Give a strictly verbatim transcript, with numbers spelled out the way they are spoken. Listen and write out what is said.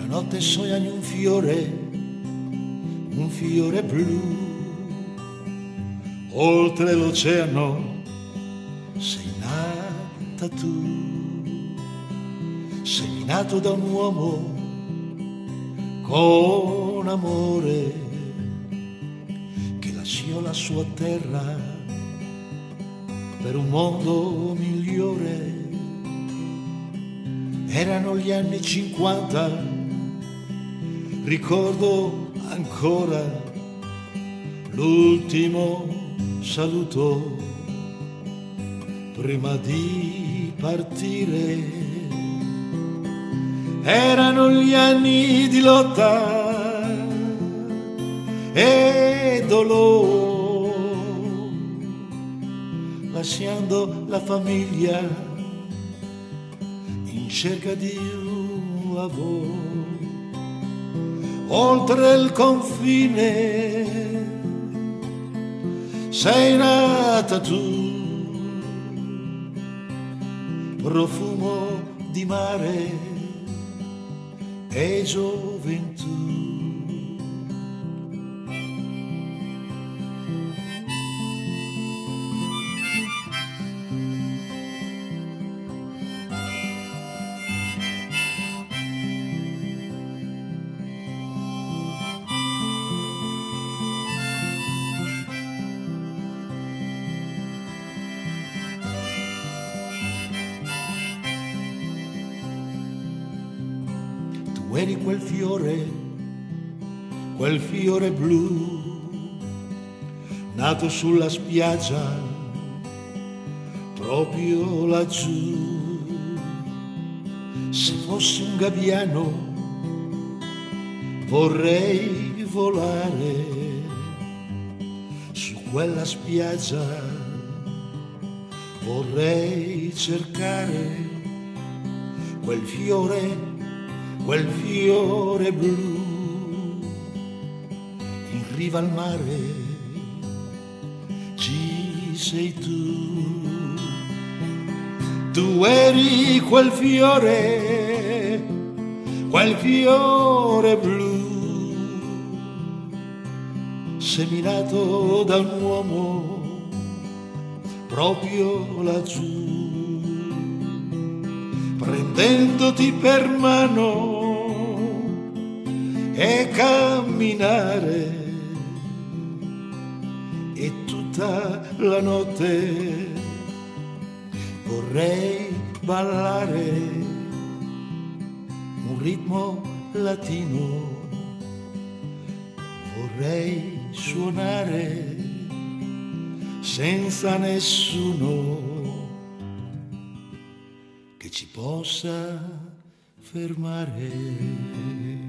notte sogni un fiore, un fiore blu, oltre l'oceano sei nata tu, sei nato da un uomo con amore che lasciò la sua terra per un mondo migliore. Erano gli anni cinquanta, ricordo ancora l'ultimo saluto prima di partire. Erano gli anni di lotta e dolore, lasciando la famiglia in cerca di un lavoro. Oltre il confine sei nata tu, profumo di mare e gioventù. Tu eri quel fiore, quel fiore blu, nato sulla spiaggia, proprio laggiù. Se fossi un gabbiano vorrei volare su quella spiaggia, vorrei cercare quel fiore, quel fiore blu in riva al mare. Ci sei tu, tu eri quel fiore, quel fiore blu, seminato da un uomo proprio laggiù, prendendoti per mano e camminare, e tutta la notte vorrei ballare un ritmo latino, vorrei suonare senza nessuno che ci possa fermare.